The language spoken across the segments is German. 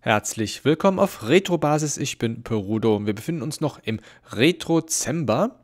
Herzlich willkommen auf Retro-Basis. Ich bin Perudo und wir befinden uns noch im Retrozember.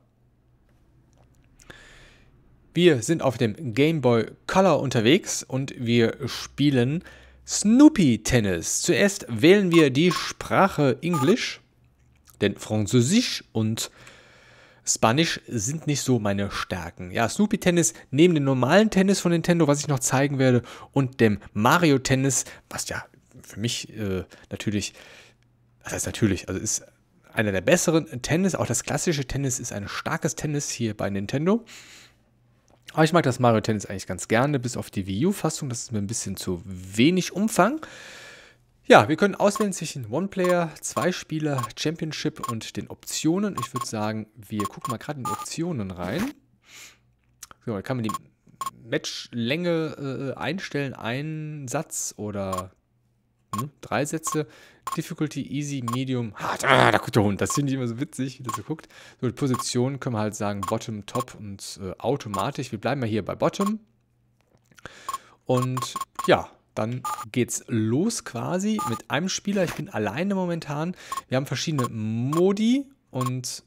Wir sind auf dem Game Boy Color unterwegs und wir spielen Snoopy Tennis. Zuerst wählen wir die Sprache Englisch, denn Französisch und Spanisch sind nicht so meine Stärken. Ja, Snoopy Tennis neben dem normalen Tennis von Nintendo, was ich noch zeigen werde, und dem Mario Tennis, was ja für mich natürlich, das heißt natürlich, also ist einer der besseren Tennis. Auch das klassische Tennis ist ein starkes Tennis hier bei Nintendo. Aber ich mag das Mario Tennis eigentlich ganz gerne, bis auf die Wii U-Fassung. Das ist mir ein bisschen zu wenig Umfang. Ja, wir können auswählen zwischen One-Player, Zwei-Spieler, Championship und den Optionen. Ich würde sagen, wir gucken mal gerade in die Optionen rein. So, da kann man die Matchlänge einstellen, einen Satz oder 3 Sätze. Difficulty, Easy, Medium, Hard. Da guckt der Hund. Das finde ich immer so witzig, wie das so guckt. So, die Position können wir halt sagen Bottom, Top und automatisch. Wir bleiben mal hier bei Bottom. Und ja, dann geht's los quasi mit einem Spieler. Ich bin alleine momentan. Wir haben verschiedene Modi und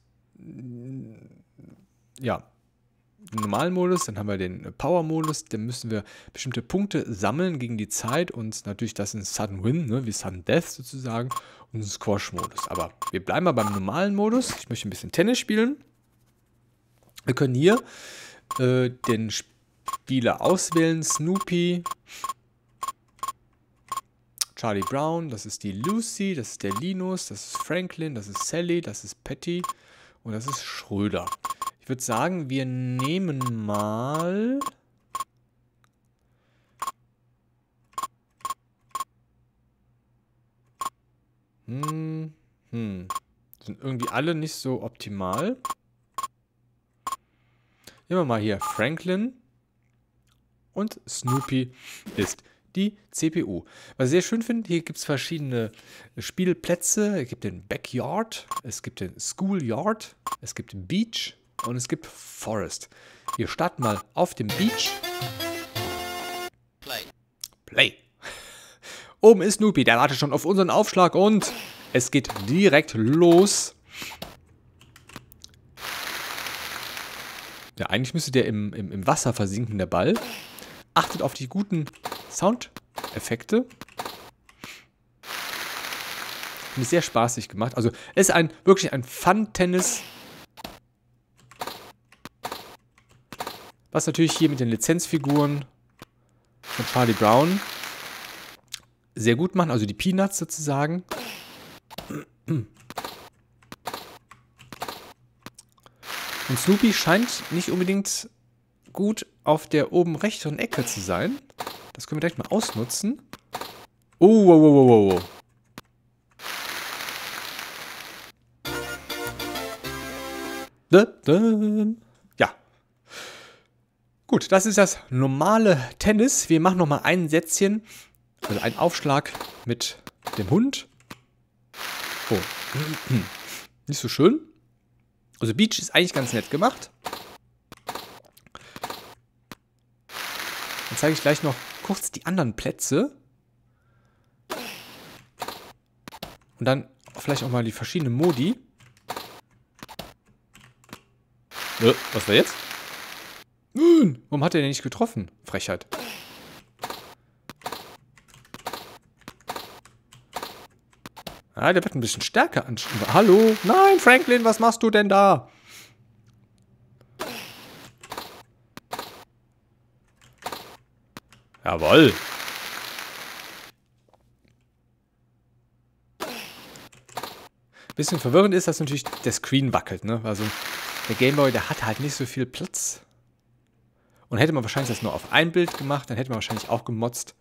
ja, den normalen Modus, dann haben wir den Power-Modus, da müssen wir bestimmte Punkte sammeln gegen die Zeit und natürlich das ist ein Sudden Win, ne, wie Sudden Death sozusagen, und ein Squash-Modus. Aber wir bleiben mal beim normalen Modus. Ich möchte ein bisschen Tennis spielen. Wir können hier den Spieler auswählen, Snoopy, Charlie Brown, das ist die Lucy, das ist der Linus, das ist Franklin, das ist Sally, das ist Patty und das ist Schröder. Ich würde sagen, wir nehmen mal sind irgendwie alle nicht so optimal. Nehmen wir mal hier Franklin und Snoopy ist die CPU. Was ich sehr schön finde, hier gibt es verschiedene Spielplätze. Es gibt den Backyard, es gibt den Schoolyard, es gibt den Beach und es gibt Forest. Wir starten mal auf dem Beach. Play. Oben ist Snoopy, der wartet schon auf unseren Aufschlag und es geht direkt los. Ja, eigentlich müsste der im Wasser versinken, der Ball. Achtet auf die guten Soundeffekte. Finde ich sehr spaßig gemacht. Also es ist wirklich ein Fun-Tennis. Was natürlich hier mit den Lizenzfiguren von Charlie Brown sehr gut machen. Also die Peanuts sozusagen. Und Snoopy scheint nicht unbedingt gut auf der oben rechten Ecke zu sein. Das können wir gleich mal ausnutzen. Oh, wow, wow, wow, wow. Ja. Gut, das ist das normale Tennis. Wir machen nochmal ein Sätzchen, also einen Aufschlag mit dem Hund. Oh. Nicht so schön. Also Beach ist eigentlich ganz nett gemacht. Dann zeige ich gleich noch kurz die anderen Plätze. Und dann vielleicht auch mal die verschiedenen Modi. Was war jetzt? Warum hat er denn nicht getroffen? Frechheit. Ah, der wird ein bisschen stärker anschauen. Hallo? Nein, Franklin, was machst du denn da? Jawohl. Bisschen verwirrend ist, dass natürlich der Screen wackelt, ne? Also der Gameboy, der hat halt nicht so viel Platz. Und hätte man wahrscheinlich das nur auf ein Bild gemacht, dann hätte man wahrscheinlich auch gemotzt.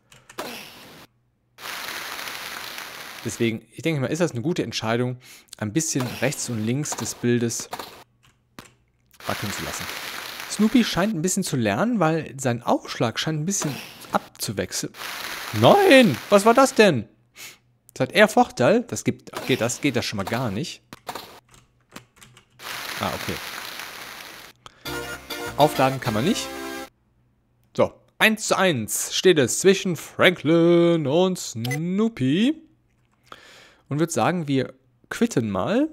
Deswegen, ich denke mal, ist das eine gute Entscheidung, ein bisschen rechts und links des Bildes wackeln zu lassen. Snoopy scheint ein bisschen zu lernen, weil sein Aufschlag scheint ein bisschen abzuwechseln. Nein! Was war das denn? Das hat eher Vorteil. Das geht das schon mal gar nicht. Ah, okay. Aufladen kann man nicht. So, 1:1 steht es zwischen Franklin und Snoopy. und würde sagen, wir quitten mal.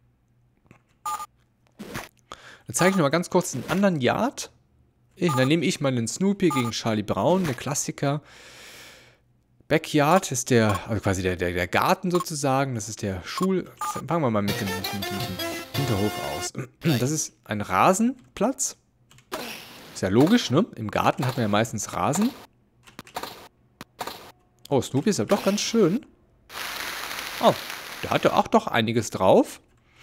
Dann zeige ich noch mal ganz kurz einen anderen Yard. Dann nehme ich mal den Snoopy gegen Charlie Brown, der Klassiker. Backyard ist also quasi der Garten sozusagen. Das ist der Fangen wir mal mit dem Hinterhof aus. Das ist ein Rasenplatz. Ist ja logisch, ne? Im Garten hat man ja meistens Rasen. Oh, Snoopy ist ja doch ganz schön. Oh, der hatte auch doch einiges drauf.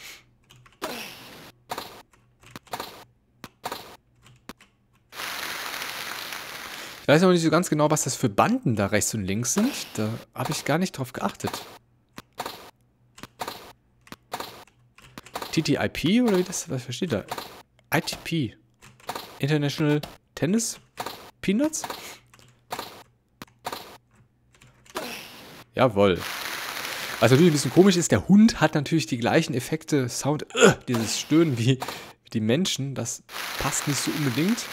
Ich weiß aber nicht so ganz genau, was das für Banden da rechts und links sind. Da habe ich gar nicht drauf geachtet. TTIP oder wie das? Was steht da? ITP. International Tennis Peanuts? Jawohl. Was natürlich ein bisschen komisch ist, der Hund hat natürlich die gleichen Effekte, Sound, dieses Stöhnen wie die Menschen. Das passt nicht so unbedingt.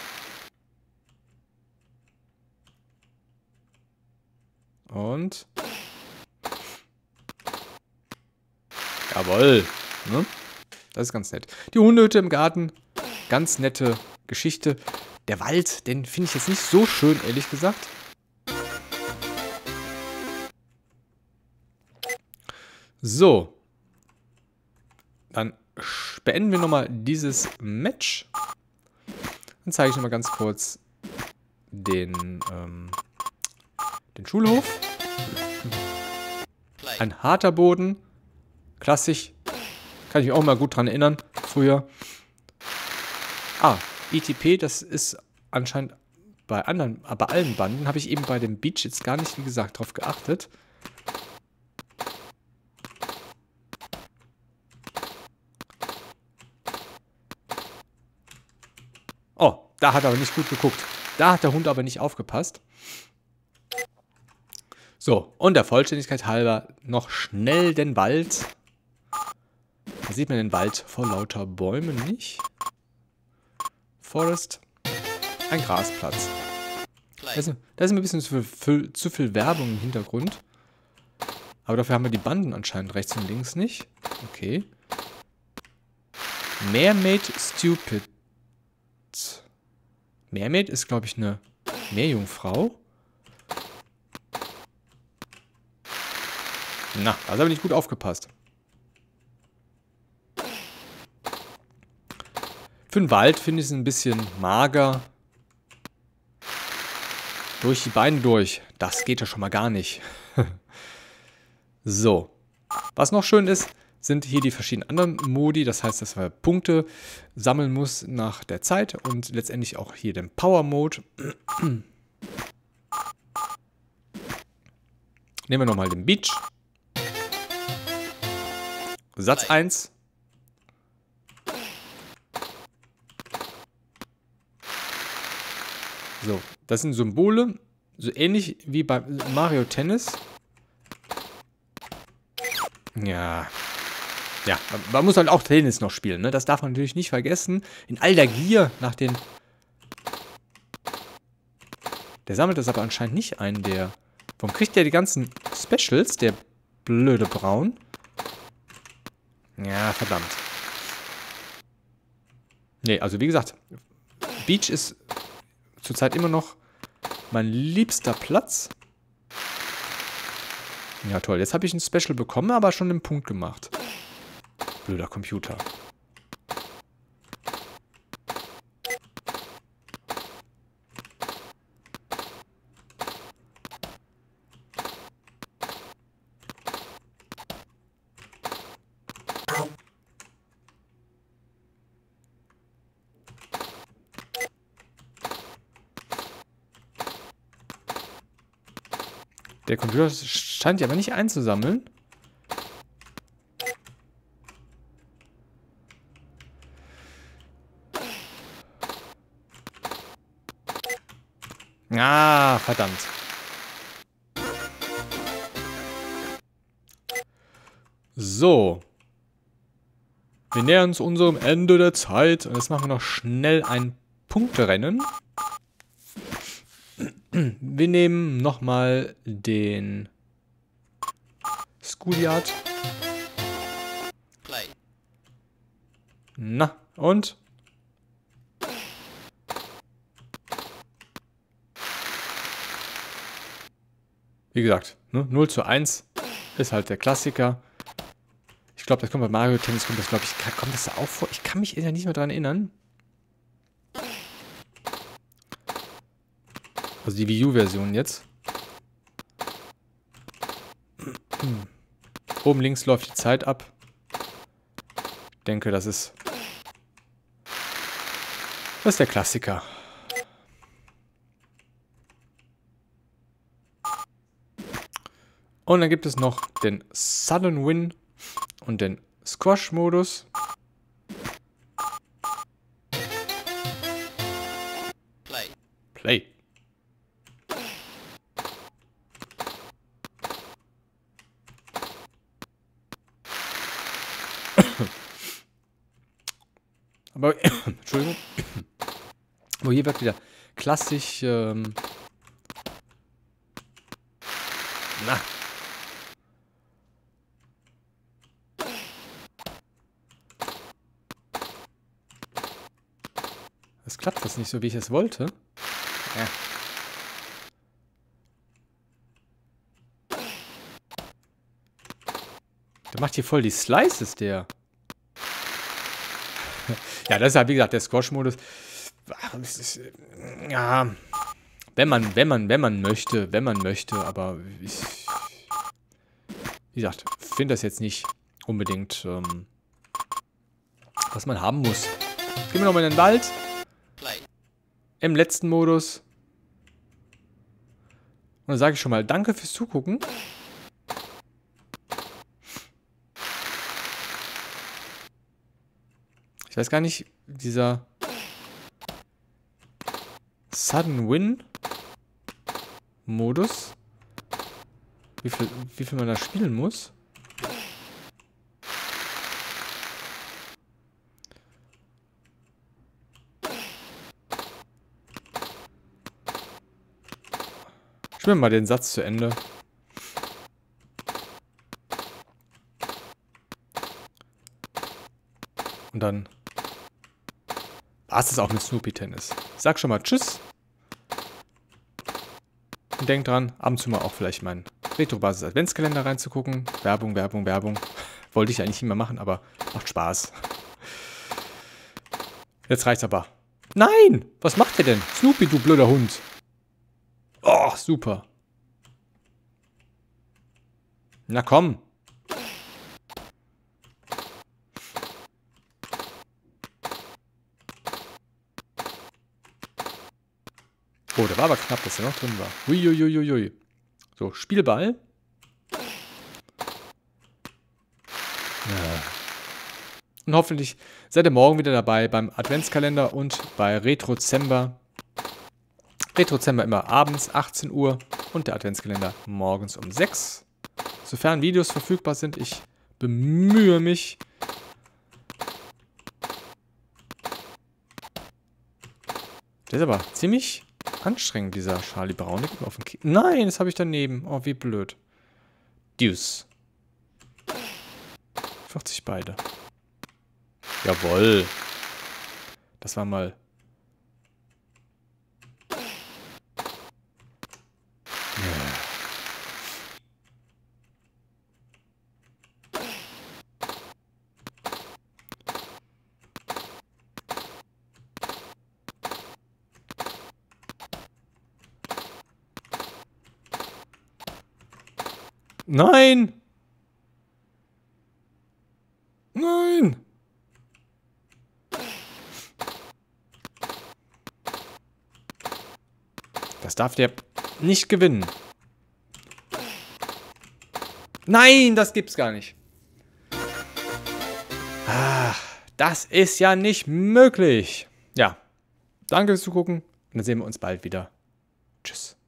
Und jawohl. Ne? Das ist ganz nett. Die Hundehütte im Garten. Ganz nette Geschichte. Der Wald, den finde ich jetzt nicht so schön, ehrlich gesagt. So. Dann beenden wir nochmal dieses Match. Dann zeige ich nochmal ganz kurz den Schulhof. Ein harter Boden. Klassisch. Kann ich mich auch mal gut dran erinnern. Früher. ITP, das ist anscheinend bei allen Banden. Habe ich eben bei dem Beach jetzt gar nicht, wie gesagt, drauf geachtet. Oh, da hat er aber nicht gut geguckt. Da hat der Hund aber nicht aufgepasst. So, und der Vollständigkeit halber noch schnell den Wald. Da sieht man den Wald vor lauter Bäumen nicht. Forest. Ein Grasplatz. Da ist ein bisschen zu viel Werbung im Hintergrund. Aber dafür haben wir die Banden anscheinend rechts und links nicht. Okay. Mermaid Stupid. Mermaid ist, glaube ich, eine Meerjungfrau. Na, da hat aber nicht gut aufgepasst. Für den Wald finde ich es ein bisschen mager. Durch die Beine durch. Das geht ja schon mal gar nicht. So. Was noch schön ist, sind hier die verschiedenen anderen Modi. Das heißt, dass man Punkte sammeln muss nach der Zeit. Und letztendlich auch hier den Power Mode. Nehmen wir nochmal den Beach. Satz 1. So, das sind Symbole, so ähnlich wie bei Mario Tennis. Ja, man muss halt auch Tennis noch spielen, ne? Das darf man natürlich nicht vergessen. In all der Gier nach den... Der sammelt das aber anscheinend nicht ein, der... Warum kriegt der die ganzen Specials, der blöde Braun? Ja, verdammt. Nee, also wie gesagt, Beach ist zurzeit immer noch mein liebster Platz. Ja, toll. Jetzt habe ich ein Special bekommen, aber schon den Punkt gemacht. Blöder Computer. Der Computer scheint ja aber nicht einzusammeln. Ah, verdammt. So. Wir nähern uns unserem Ende der Zeit. Und jetzt machen wir noch schnell ein Punkterennen. Wir nehmen nochmal den Goliath. Na, und? Wie gesagt, ne, 0:1 ist halt der Klassiker. Ich glaube, das kommt bei Mario Tennis, kommt das, glaube ich, kommt das da auch vor? Ich kann mich ja nicht mehr daran erinnern. Also die Wii U-Version jetzt. Oben links läuft die Zeit ab. Ich denke, das ist der Klassiker. Und dann gibt es noch den Sudden Win und den Squash-Modus. Play. Aber, Entschuldigung. Aber hier wird wieder klassisch, na. Das klappt jetzt nicht so, wie ich es wollte. Ja. Der macht hier voll die Slices, der. Ja, das ist halt, wie gesagt, der Squash-Modus. Ja, wenn man möchte, aber ich, wie gesagt, finde das jetzt nicht unbedingt, was man haben muss. Gehen wir nochmal in den Wald. Im letzten Modus. Und dann sage ich schon mal danke fürs Zugucken. Ich weiß gar nicht, dieser Sudden Win Modus, wie viel man da spielen muss. Spielen wir mal den Satz zu Ende. Und dann war es das auch mit Snoopy Tennis. Ich sag schon mal Tschüss. Und denkt dran, ab und zu mal auch vielleicht meinen Retro-Basis Adventskalender reinzugucken. Werbung, Werbung, Werbung. Wollte ich eigentlich nicht mehr machen, aber macht Spaß. Jetzt reicht's aber. Nein! Was macht der denn? Snoopy, du blöder Hund. Oh, super. Na komm. Oh, der war aber knapp, dass er noch drin war. Uiuiuiui. So, Spielball. Ja. Und hoffentlich seid ihr morgen wieder dabei beim Adventskalender und bei Retrozember. Retrozember immer abends 18 Uhr und der Adventskalender morgens um 6. Sofern Videos verfügbar sind, ich bemühe mich. Der ist aber ziemlich anstrengend, dieser Charlie Brown. Nein, das habe ich daneben. Oh, wie blöd. Deuce. 40 beide. Jawohl. Das war mal... Nein! Nein! Das darf der nicht gewinnen. Nein, das gibt's gar nicht. Ah, das ist ja nicht möglich. Ja, danke fürs Zugucken und dann sehen wir uns bald wieder. Tschüss.